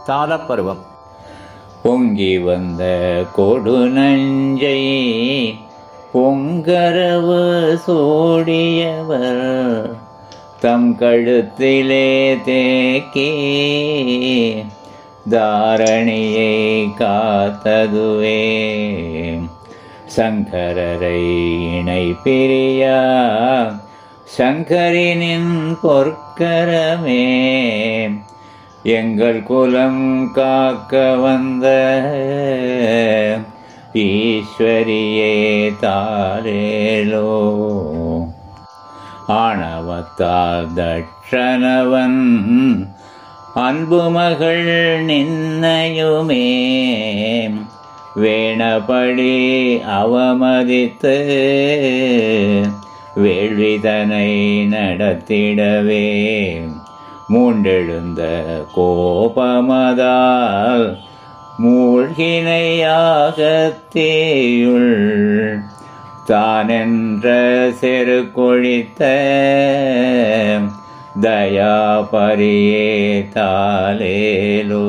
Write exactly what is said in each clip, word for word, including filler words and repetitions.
தாளப்பருவம். பொங்கி வந்த கொடு நஞ்சை பொங்கரவு சூடியவர் தம் கழுத்திலே தேக்கி தாரணியை காத்ததுவே சங்கரரை இணை பிரியா சங்கரினின் பொற்கரமே எங்கள் குலம் காக்க வந்த ஈஸ்வரியே தாரேலோ. ஆணவத்தால் தட்சணவன் அன்பு மகள் நின்னையுமே வேணபடி அவமதித்து வேள்விதனை நடத்திடவே மூண்டெழுந்த கோபமதால் மூழ்கினையாகத்தேயுள் தானென்ற செரு கொழித்த தயாபரியே தாலேலோ.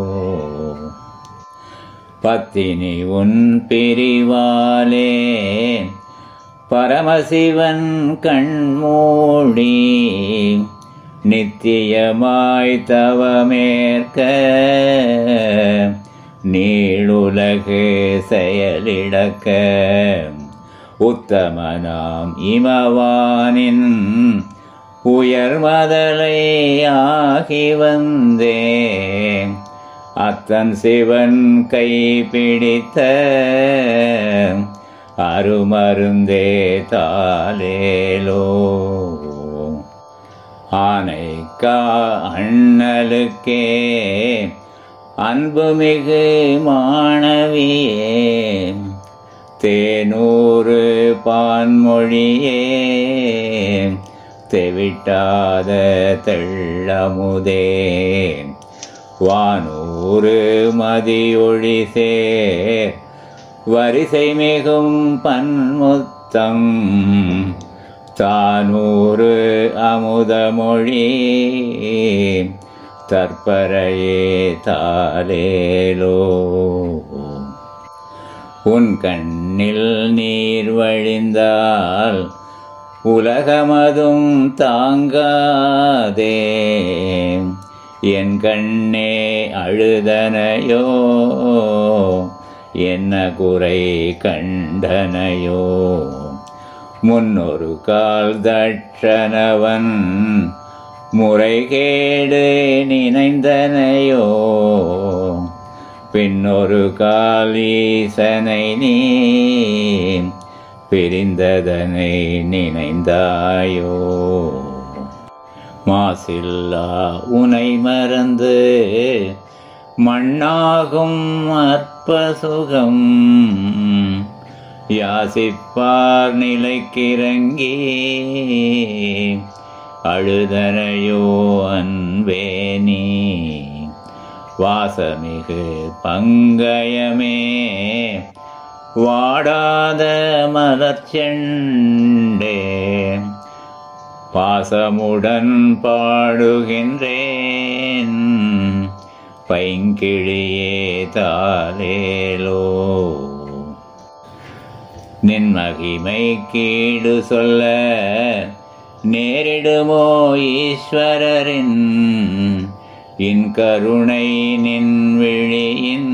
பத்தினி உன் பிரிவாலே பரமசிவன் கண்மூடி நித்தியமாய் தவமேற்க நீளுலகு செயலிழக்க உத்தமனாம் இமவானின் உயர்மதலை ஆகி வந்தேன் அத்தன் சிவன் கை பிடித்த அருமருந்தே தாலேலோ. ஆனைக்கா அண்ணலுக்கே அன்புமிகு மாணவியே தேனூறு பான்மொழியே தெவிட்டாத தெள்ளமுதே வானூறு மதியொழி சேர் வரிசை மிகும் பன்முத்தம் தானூறு அமுதமொழி தற்பரையே தாலேலோ. உன் கண்ணில் நீர் வழிந்தால் உலகமதும் தாங்காதே என் கண்ணே அழுதனையோ என்ன குறை கண்டனையோ. முன்னொரு கால் தட்சணவன் முறைகேடு நினைந்தனையோ பின்னொரு கால் ஈசனை நீ பிரிந்ததனை நினைந்தாயோ. மாசில்லா உனை மறந்து மண்ணாகும் அற்ப சுகம் யாசிப்பார் நிலைக்கிறங்கி அழுதனையோ அன்பே நீ. வாசமிகு பங்கயமே வாடாத மலர்ச்செண்டே பாசமுடன் பாடுகின்றேன் பைங்கிழியே தாலேலோ. நின் மகிமை கீடு சொல்ல நேரிடுமோ ஈஸ்வரரின் இன் கருணை நின் விழியின்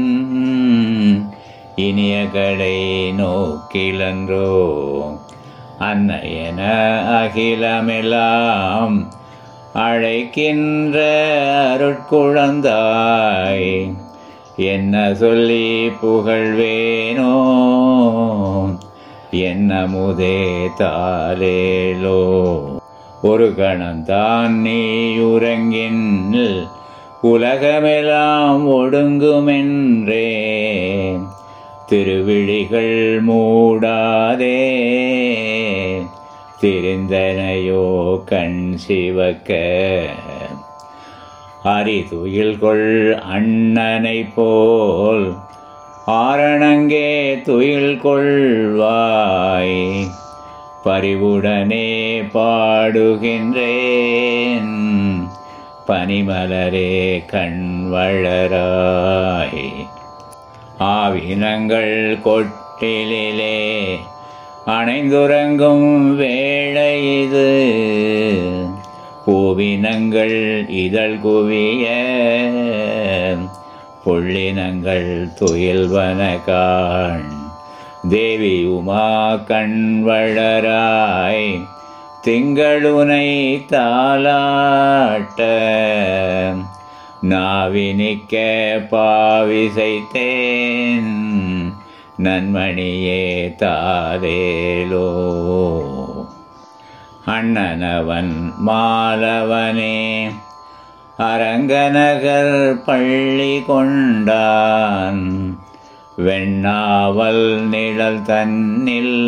இனிய கடை நோக்கிலன்றோ. அன்னையன அகிலமெல்லாம் அழைக்கின்ற அருட்குழந்தாய் என்ன சொல்லி புகழ்வேனோ என்ன முதே தாலேலோ. ஒரு கணந்தான் நீ உறங்கின் உலகமெல்லாம் ஒடுங்குமென்றே திருவிழிகள் மூடாதே திரிந்தனையோ கண் சிவக்க. அரிதுயில் கொள் அண்ணனை போல் ஆரணங்கே துயில் கொள்வாய் பரிவுடனே பாடுகின்றேன் பனிமலரே கண் வளராய். ஆவினங்கள் கொட்டிலே அணைந்துறங்கும் வேளை இது, பூவினங்கள் இதழ் குவிய புள்ளினங்கள் துயில்வன காண். தேவி உமா கண் வளராய், திங்களுனை தாலாட்ட நாவினிக்க பாவிசைத்தேன் நன்மணியே தாரேலோ. அண்ணனவன் மாலவனே அரங்கநகர் பள்ளி கொண்டான், வெண்ணாவல் நிழல் தன்னில்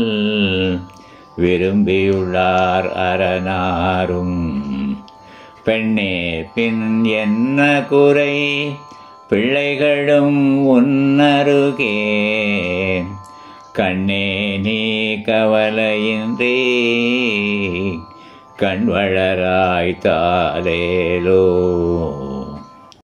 விரும்பியுள்ளார் அரணாரும். பெண்ணே பின் என்ன குறை பிள்ளைகளும் உன்னருகே, கண்ணே நீ கவலையின்றி கண் வளராய் தாரேலோ.